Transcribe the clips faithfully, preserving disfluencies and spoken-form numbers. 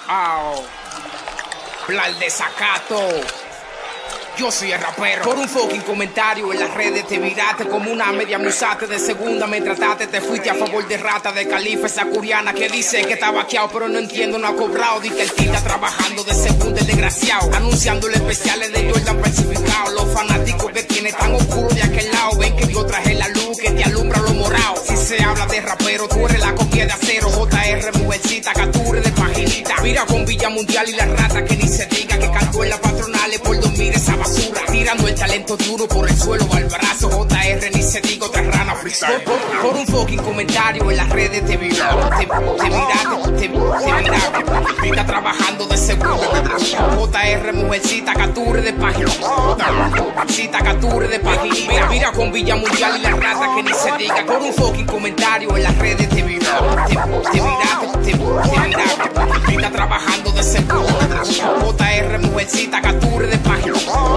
oh. Plan de sacato. Yo soy el rapero. Por un fucking comentario en las redes te viraste como una media musate de segunda. Me trataste, te fuiste a favor de rata de califa esa curiana que dice que está vaqueado, pero no entiendo, no ha cobrado. Dice que el tío está trabajando de segunda, el desgraciado, anunciándole especiales de Jordan falsificado. Los fanáticos que tiene tan oscuro de aquel lado ven que yo traje la luz que te alumbra lo morado. Si se habla de rapero, tú eres la copia de acero. J R, mujercita, capture de paginita. Mira con Villa Mundial y la rata que ni se diga que cantó en las patronales por dormir esa basura. Tirando el talento duro por el suelo al brazo. J R ni se digo otra rana freestyle. Por, por, por un fucking comentario en las redes te viraron. Te, te miraste, te, te miraste. Está trabajando de seguro. J R, mujercita, capture de página. Cita, capture de página. Mira con Villa Mundial y la rata que ni se diga. Por un fucking comentario en las redes te viraron. Te, te miraste, te, te miraste. Está trabajando de seguro. J R, mujercita, capture de página.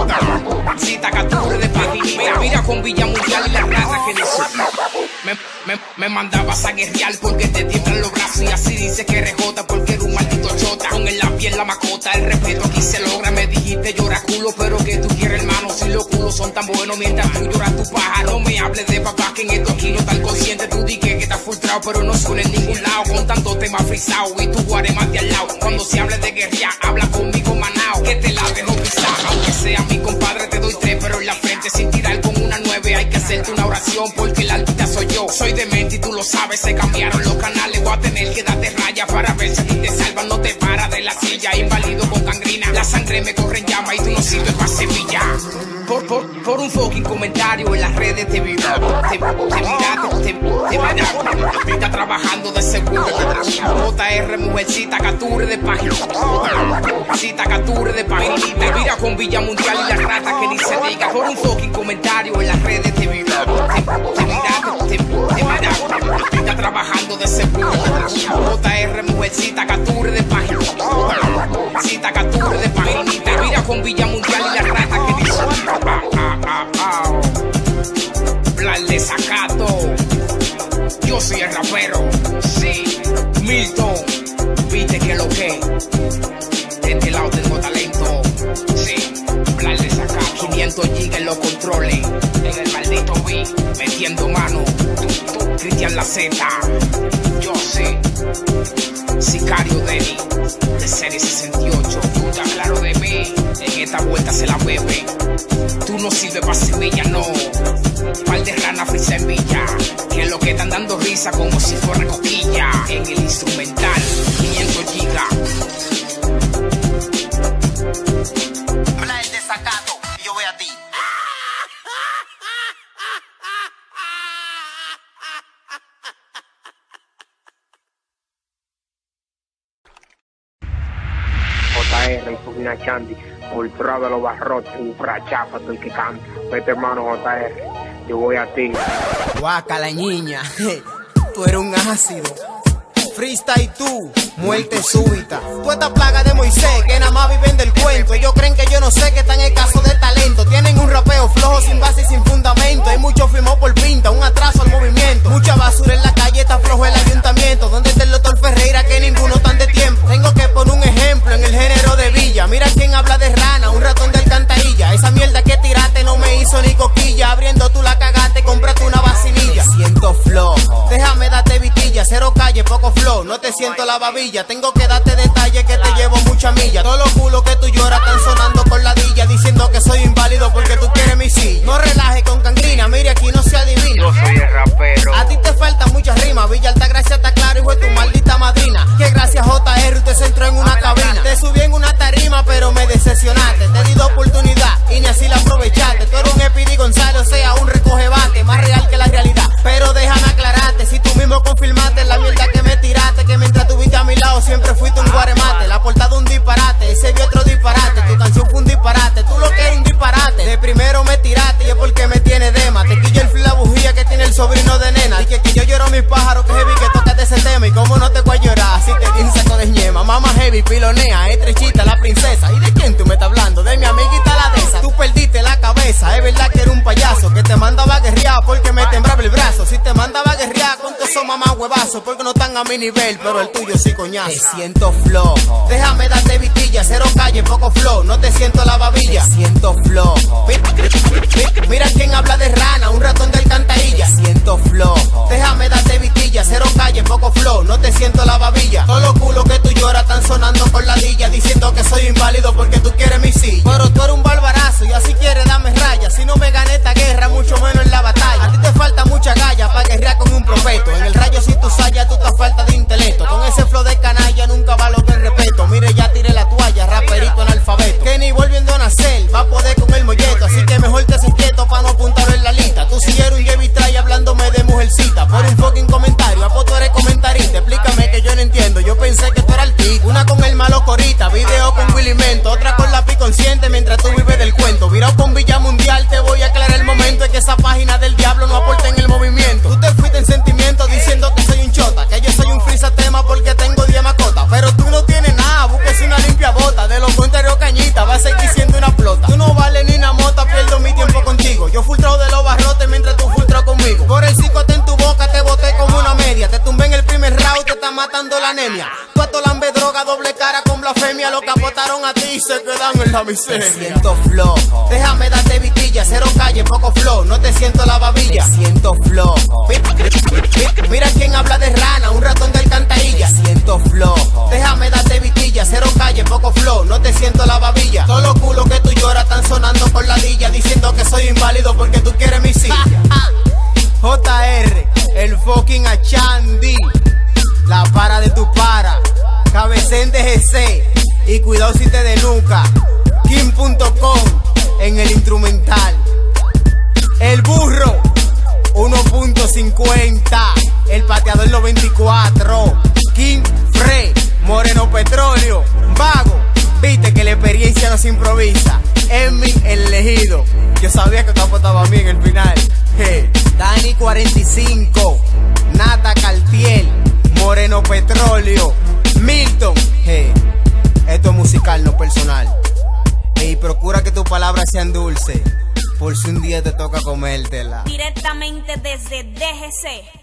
Cita, capture de página. Mira, mira con Villa Mundial y la rata que ni se diga. Me, me, me mandabas a guerrear porque te tiemblan los brazos y así dice que R J porque era un maldito chota. Con el lápiz en la macota, el respeto aquí se logra. Me dijiste llora culo, pero que tú quieres hermano. Si los culos son tan buenos mientras tú lloras tu paja. No me hables de papá que en esto aquí no estás consciente. Tú di que estás frustrado, pero no suena en ningún lado. Con tanto tema frisado y tu guarema de al lado. Cuando se hable de guerrear, habla conmigo manao. Que te la dejo pisar, aunque sea mi compadre te doy tres, pero en la frente sin tirar con una nueve. Hay que hacerte una oración porque la altita soy yo. Soy demente y tú lo sabes, se cambiaron los canales. Voy a tener que darte raya para ver si a ti te salvan. No te para de la silla, inválido con gangrina. La sangre me corre en llama y tú no sirves para Sevilla. Por, por, por un fucking comentario en las redes te viraron. Te, te miraste, te, te miraste. Está trabajando de seguro. J R, mujercita, capture de página. Cita, capture de página. Mira con Villa Mundial y la rata que ni se diga. Por un fucking comentario en las redes te viraron. Te, te miraste, te, te miraste. Está trabajando de seguro. J R, mujercita, capture de página. Cita, capture de página. Mira con Villa Mundial y la rata que ni se diga. Ah, ah, ah, ah. Plan de sacato. Yo soy el rapero. Sí, Milton. Viste que lo que. De este lado tengo talento. Sí, plan de sacato. quinientos gigas en los controles. En el maldito beat. Metiendo mano. Cristian La Z. Yo sé. Sicario Denny. De serie sesenta y ocho. Tú estás claro de mí. En esta vuelta se la bebe. Tú no sirves para Sevilla, no. Par de rana frisa en Villa. Que es lo que están dando risa como si fuera coquilla. En el instrumental, quinientos gigas. Habla el desacato y yo voy a ti. J R y Fugina Chandy, ultra de los barrotes, ultra chapa, todo el que canta. Vete hermano J R, yo voy a ti. Guaca la niña, tú eres un ácido. Freestyle tú, muerte súbita. Tú esta plaga de Moisés, que nada más viven del cuento. Ellos creen que yo no sé que están escasos de talento. Tienen un rapeo flojo, sin base y sin fundamento. Hay mucho firmó por pinta, un atraso al movimiento. Mucha basura en la calle, está flojo el ayuntamiento. Donde está el doctor Ferreira, que ninguno tan de tiempo. Tengo que poner un ejemplo en el género de Villa. Mira quién habla de rana, un ratón de alcantarilla. Esa mierda que tiraste no me hizo ni coquilla. Abriendo tú la cagaste, cómprate una vacinilla. Me siento flojo, déjame darte vitilla. Cero calle, poco flojo. No te siento la babilla, tengo que darte detalles que te llevo mucha milla. Todos los culos que tú lloras están sonando con ladilla, diciendo que soy inválido porque tú quieres mi silla. No relajes con gangrina, mire aquí no se adivina. Yo soy el rapero. A ti te faltan muchas rimas, Villa Altagracia está claro, hijo de tu maldita madrina. Que gracias J R usted se entró en una cabina. Te subí en una tarima pero me decepcionaste. Te di dos oportunidad y ni así la aprovechaste. Tú eres un Epidi Gonzalo, o sea un recoge bate, más real que la realidad. Pero déjame aclararte, si tú mismo confirmaste la mierda que me tiraste, que mientras tuviste a mi lado siempre fuiste un guaremate. La portada un disparate, ese vio otro disparate. Tu canción fue un disparate, tú lo que eres un disparate. De primero me tiraste y es porque me tiene dema. Te quillo el flu la bujía que tiene el sobrino de nena. Dije que yo lloro mis pájaros, que heavy que tocas de ese tema. Y cómo no te voy a llorar, si te di un saco de ñema. Mamá heavy, pilonea, estrechita la princesa. ¿Y de quién tú me estás hablando? De mi amiguita la de esa. Tú perdiste la cabeza, es verdad que era un payaso que te mandaba a guerrear porque me temblaba el brazo. Si te mandaba a guerrear con tu soma mamá huevazo porque no están a mi nivel, pero el tuyo sí coñazo. Te siento flojo. Déjame darte vitilla, cero calle, poco flow. No te siento la babilla. Te siento flojo. Mira quién habla de rana, un ratón de alcantarilla. Te siento flojo. Déjame darte vitilla, cero calle, poco flow. No te siento la babilla. Todos los culos que tú lloras están sonando por la dilla, diciendo que soy inválido porque tú quieres mi silla. Pero tú eres un barbarazo y así quieres darme raya. Si no me gané esta guerra, mucho menos en la batalla. A ti te falta mucha galla para guerrear con un profeto. En el rayo si tú sayas, tú estás falta de intelecto. Con ese flow de canalla nunca va lo que respeto. Mire, ya tiré la toalla, raperito analfabeto. Que ni volviendo a nacer va a poder con el molleto. Así que mejor te haces quieto pa' no apuntarlo en la lista. Tú si eres un Jevitray hablándome de mujercita. Por un fucking comentario, ¿a tú eres comentarista? Explícame que yo no entiendo, yo pensé que tú eras artista. Una con el malo corita, video con Willy Mento. Otra con la consciente mientras tú vives del cuento. Virado con Villa Mundial, te voy a aclarar el momento. Es que esa página del diablo no aporta en el movimiento. Tú te fuiste en sentimiento diciendo que soy un chota, que yo soy un frisa tema porque tengo diez mascotas. Pero tú no tienes nada, búsquese una limpia bota. De los contrarios cañita, vas a seguir siendo una flota. Tú no vales ni una mota, pierdo mi tiempo contigo. Yo filtrado de los barrotes mientras tú filtrado conmigo. Por el psicote en tu boca te boté como una media. Te tumbé en el primer round, te está matando la anemia. Tú atolambe droga, doble cara con blasfemia. Lo que apotaron a ti y se quedan en la miseria. Te siento flojo. Déjame darte vitilla, cero calle, poco flow. No te siento la babilla. Te siento flojo. Mira quién habla de rana, un ratón de alcantarilla. Te siento flojo. Déjame darte vitilla, cero calle, poco flow. No te siento la babilla. Todos los culos que tú lloras están sonando por la dilla, diciendo que soy inválido porque tú quieres mi silla. J R, el fucking Achandi. La para de tu para. Cabecén de G C. Y cuidado si te denuca. Kim punto com en el instrumental. El burro uno punto cincuenta. El pateador noventa y cuatro. King Frey, Moreno Petróleo. Vago, viste que la experiencia no se improvisa. Emmy el elegido. Yo sabía que Capo estaba bien en el final. Hey. Dani cuarenta y cinco. Nata Cartier. Moreno Petróleo. Milton. Hey. Esto es musical, no personal. Y procura que tus palabras sean dulces, por si un día te toca comértela. Directamente desde D G C.